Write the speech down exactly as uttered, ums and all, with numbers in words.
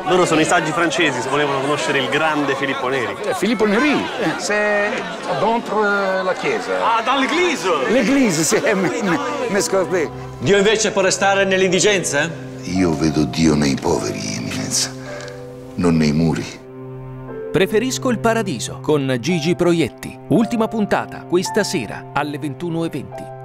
Loro sono i saggi francesi, se volevano conoscere il grande Filippo Neri. Filippo Neri, c'est dentro la chiesa. Ah, dans l'église! L'église, sì, mi scordai. Dio invece può restare nell'indigenza? Io vedo Dio nei poveri, Eminenza, non nei muri. Preferisco il paradiso con Gigi Proietti. Ultima puntata questa sera alle ventuno e venti.